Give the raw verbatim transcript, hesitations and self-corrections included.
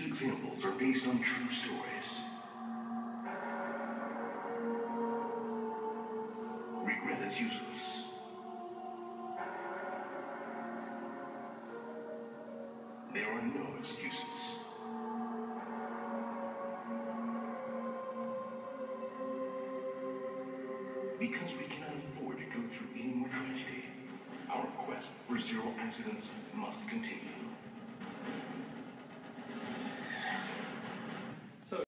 examples are based on true stories. Regret is useless. There are no excuses. Because we cannot afford to go through any more tragedy, our quest for zero accidents must continue.